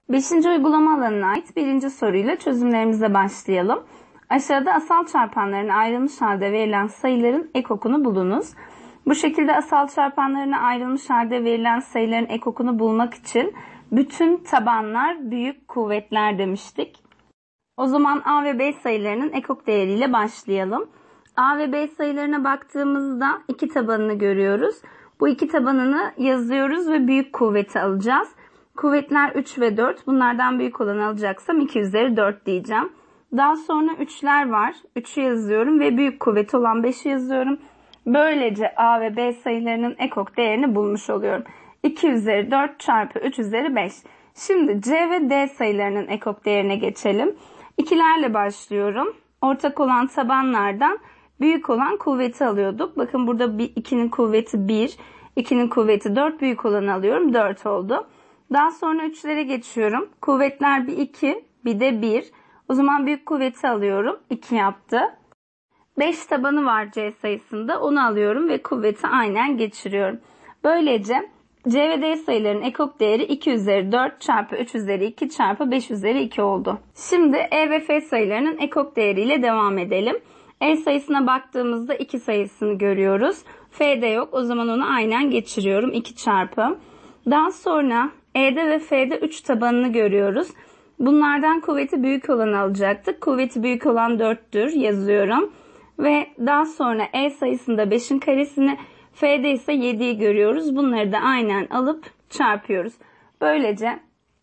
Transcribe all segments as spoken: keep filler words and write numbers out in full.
beşinci uygulama alanına ait birinci soruyla çözümlerimize başlayalım. Aşağıda asal çarpanlarına ayrılmış halde verilen sayıların ekokunu bulunuz. Bu şekilde asal çarpanlarına ayrılmış halde verilen sayıların ekokunu bulmak için bütün tabanlar büyük kuvvetler demiştik. O zaman A ve B sayılarının ekok değeriyle başlayalım. A ve B sayılarına baktığımızda iki tabanını görüyoruz. Bu iki tabanını yazıyoruz ve büyük kuvveti alacağız. Kuvvetler üç ve dört. Bunlardan büyük olanı alacaksam iki üzeri dört diyeceğim. Daha sonra üçler var. üçü yazıyorum ve büyük kuvveti olan beşi yazıyorum. Böylece A ve B sayılarının ekok değerini bulmuş oluyorum. iki üzeri dört çarpı üç üzeri beş. Şimdi C ve D sayılarının ekok değerine geçelim. İkilerle başlıyorum. Ortak olan tabanlardan büyük olan kuvveti alıyorduk. Bakın burada ikinin kuvveti bir, ikinin kuvveti dört, büyük olanı alıyorum. dört oldu. Daha sonra üçlere geçiyorum. Kuvvetler bir iki, bir de bir. O zaman büyük kuvveti alıyorum. iki yaptı. beş tabanı var C sayısında. Onu alıyorum ve kuvveti aynen geçiriyorum. Böylece C ve D sayılarının ekok değeri iki üzeri dört çarpı üç üzeri iki çarpı beş üzeri iki oldu. Şimdi E ve F sayılarının ekok değeriyle devam edelim. E sayısına baktığımızda iki sayısını görüyoruz. F'de yok. O zaman onu aynen geçiriyorum. iki çarpı. Daha sonra E'de ve F'de üç tabanını görüyoruz. Bunlardan kuvveti büyük olanı alacaktık. Kuvveti büyük olan dörttür. Yazıyorum. Ve daha sonra E sayısında beşin karesini, F'de ise yediyi görüyoruz. Bunları da aynen alıp çarpıyoruz. Böylece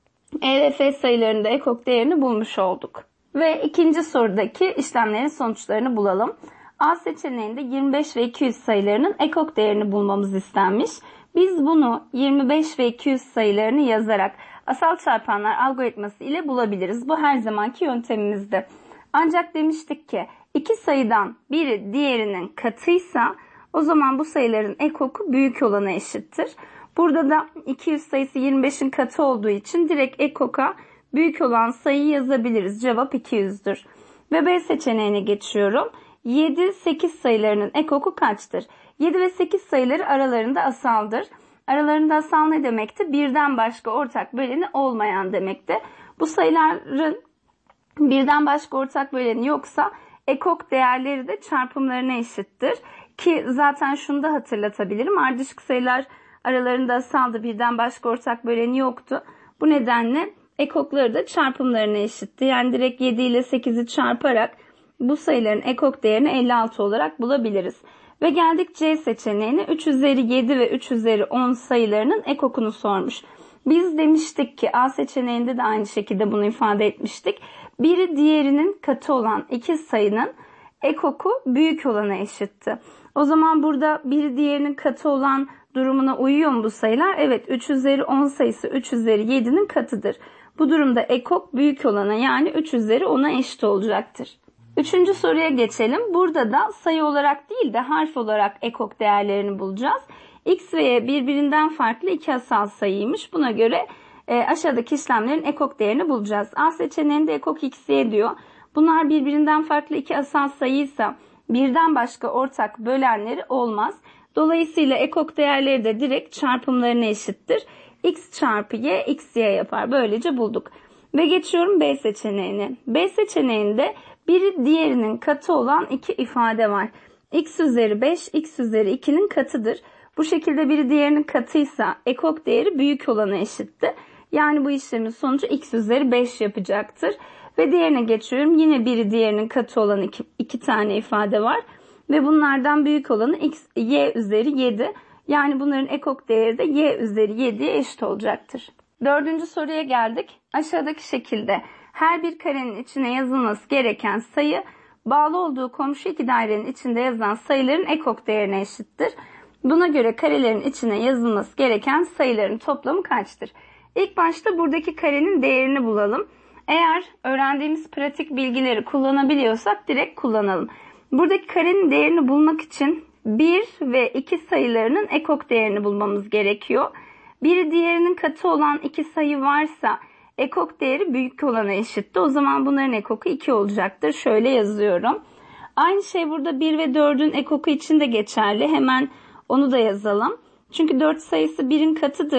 E ve F sayılarında ekok değerini bulmuş olduk. Ve ikinci sorudaki işlemlerin sonuçlarını bulalım. A seçeneğinde yirmi beş ve iki yüz sayılarının ekok değerini bulmamız istenmiş. Biz bunu yirmi beş ve iki yüz sayılarını yazarak asal çarpanlar algoritması ile bulabiliriz. Bu her zamanki yöntemimizde. Ancak demiştik ki iki sayıdan biri diğerinin katıysa o zaman bu sayıların ekoku büyük olana eşittir. Burada da iki yüz sayısı yirmi beşin katı olduğu için direkt ekoka büyük olan sayıyı yazabiliriz. Cevap iki yüzdür. Ve B seçeneğine geçiyorum. yedi, sekiz sayılarının ekoku kaçtır? yedi ve sekiz sayıları aralarında asaldır. Aralarında asal ne demekti? Birden başka ortak böleni olmayan demekti. Bu sayıların birden başka ortak böleni yoksa ekok değerleri de çarpımlarına eşittir. Ki zaten şunu da hatırlatabilirim. Ardışık sayılar aralarında asaldı. Birden başka ortak böleni yoktu. Bu nedenle ekokları da çarpımlarına eşitti. Yani direkt yedi ile sekizi çarparak bu sayıların ekok değerini elli altı olarak bulabiliriz. Ve geldik C seçeneğine. üç üzeri yedi ve üç üzeri on sayılarının ekokunu sormuş. Biz demiştik ki A seçeneğinde de aynı şekilde bunu ifade etmiştik. Biri diğerinin katı olan iki sayının ekoku büyük olana eşitti. O zaman burada biri diğerinin katı olan durumuna uyuyor mu bu sayılar? Evet, üç üzeri on sayısı üç üzeri yedi'nin katıdır. Bu durumda ekok büyük olana yani üç üzeri on'a eşit olacaktır. Üçüncü soruya geçelim. Burada da sayı olarak değil de harf olarak ekok değerlerini bulacağız. X ve Y birbirinden farklı iki asal sayıymış. Buna göre e, aşağıdaki işlemlerin ekok değerini bulacağız. A seçeneğinde ekok X, Y diyor. Bunlar birbirinden farklı iki asal sayıysa birden başka ortak bölenleri olmaz. Dolayısıyla ekok değerleri de direkt çarpımlarına eşittir. X çarpı Y, X, Y yapar. Böylece bulduk. Ve geçiyorum B seçeneğine. B seçeneğinde biri diğerinin katı olan iki ifade var. X üzeri beş, X üzeri iki'nin katıdır. Bu şekilde biri diğerinin katıysa ekok değeri büyük olana eşitti. Yani bu işlemin sonucu X üzeri beş yapacaktır. Ve diğerine geçiyorum. Yine biri diğerinin katı olan iki, iki tane ifade var. Ve bunlardan büyük olanı X, Y üzeri yedi. Yani bunların ekok değeri de Y üzeri yedi'ye eşit olacaktır. Dördüncü soruya geldik. Aşağıdaki şekilde her bir karenin içine yazılması gereken sayı bağlı olduğu komşu iki dairenin içinde yazılan sayıların ekok değerine eşittir. Buna göre karelerin içine yazılması gereken sayıların toplamı kaçtır? İlk başta buradaki karenin değerini bulalım. Eğer öğrendiğimiz pratik bilgileri kullanabiliyorsak direkt kullanalım. Buradaki karenin değerini bulmak için bir ve iki sayılarının ekok değerini bulmamız gerekiyor. Biri diğerinin katı olan iki sayı varsa ekok değeri büyük olana eşitti. O zaman bunların ekoku iki olacaktır. Şöyle yazıyorum. Aynı şey burada bir ve dördün ekoku için de geçerli. Hemen onu da yazalım. Çünkü dört sayısı birin katıdır.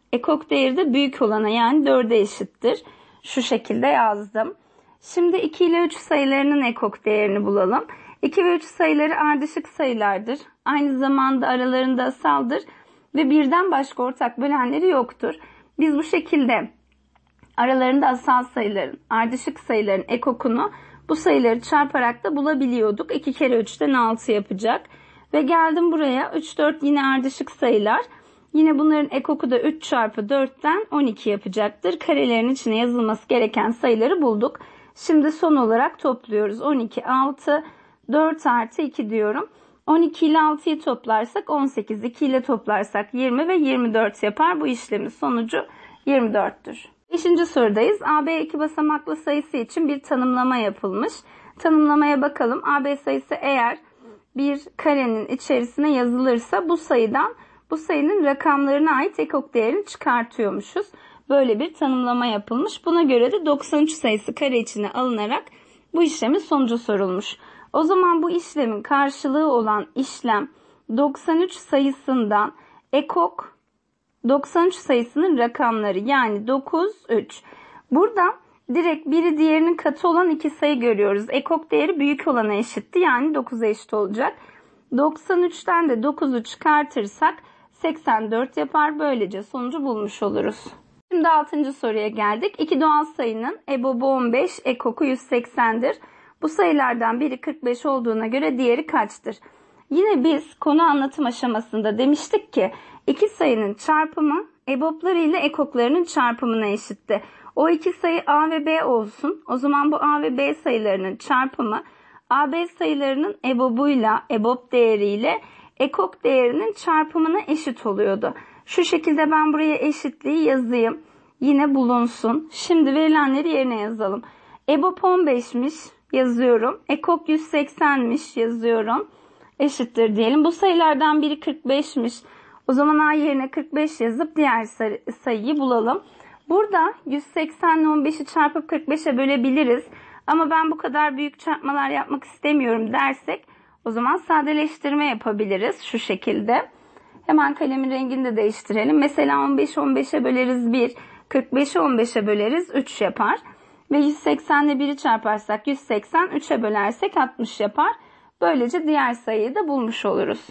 Ekok değeri de büyük olana yani dörde eşittir. Şu şekilde yazdım. Şimdi iki ile üç sayılarının ekok değerini bulalım. iki ve üç sayıları ardışık sayılardır. Aynı zamanda aralarında asaldır ve birden başka ortak bölenleri yoktur. Biz bu şekilde aralarında asal sayıların, ardışık sayıların ekokunu bu sayıları çarparak da bulabiliyorduk. iki kere üçten altı yapacak. Ve geldim buraya. üç, dört yine ardışık sayılar. Yine bunların ekoku da üç çarpı dörtten on iki yapacaktır. Karelerin içine yazılması gereken sayıları bulduk. Şimdi son olarak topluyoruz. on iki, altı, dört artı iki diyorum. on iki ile altıyı toplarsak on sekiz, iki ile toplarsak yirmi ve yirmi dört yapar. Bu işlemin sonucu yirmi dörttür. Beşinci sorudayız. A B iki basamaklı sayısı için bir tanımlama yapılmış. Tanımlamaya bakalım. A B sayısı eğer bir karenin içerisine yazılırsa bu sayıdan bu sayının rakamlarına ait ekok değerini çıkartıyormuşuz. Böyle bir tanımlama yapılmış. Buna göre de doksan üç sayısı kare içine alınarak bu işlemin sonucu sorulmuş. O zaman bu işlemin karşılığı olan işlem doksan üç sayısından ekok doksan üç sayısının rakamları yani dokuz, üç. Burada direkt biri diğerinin katı olan iki sayı görüyoruz. Ekok değeri büyük olana eşitti yani dokuza eşit olacak. doksan üçten de dokuzu çıkartırsak seksen dört yapar. Böylece sonucu bulmuş oluruz. Şimdi altıncı soruya geldik. İki doğal sayının ebobu on beş, ekoku yüz seksendir. Bu sayılardan biri kırk beş olduğuna göre diğeri kaçtır? Yine biz konu anlatım aşamasında demiştik ki iki sayının çarpımı ebopları ile ekoklarının çarpımına eşitti. O iki sayı A ve B olsun. O zaman bu A ve B sayılarının çarpımı A B sayılarının ebobuyla, ebop değeriyle ekok değerinin çarpımına eşit oluyordu. Şu şekilde ben buraya eşitliği yazayım. Yine bulunsun. Şimdi verilenleri yerine yazalım. Ebop on beşmiş yazıyorum. Ekok yüz seksenmiş yazıyorum. Eşittir diyelim. Bu sayılardan biri kırk beşmiş. O zaman A yerine kırk beş yazıp diğer sayıyı bulalım. Burada yüz seksen ile on beşi çarpıp kırk beşe bölebiliriz. Ama ben bu kadar büyük çarpmalar yapmak istemiyorum dersek o zaman sadeleştirme yapabiliriz şu şekilde. Hemen kalemin rengini de değiştirelim. Mesela on beşi on beşe böleriz bir, kırk beşi on beşe böleriz üç yapar. Ve yüz seksen ile biri çarparsak yüz seksen, üçe bölersek altmış yapar. Böylece diğer sayıyı da bulmuş oluruz.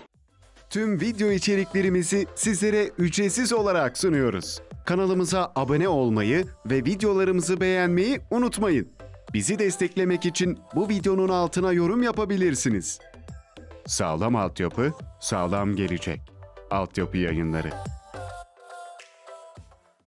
Tüm video içeriklerimizi sizlere ücretsiz olarak sunuyoruz. Kanalımıza abone olmayı ve videolarımızı beğenmeyi unutmayın. Bizi desteklemek için bu videonun altına yorum yapabilirsiniz. Sağlam altyapı, sağlam gelecek. Altyapı Yayınları.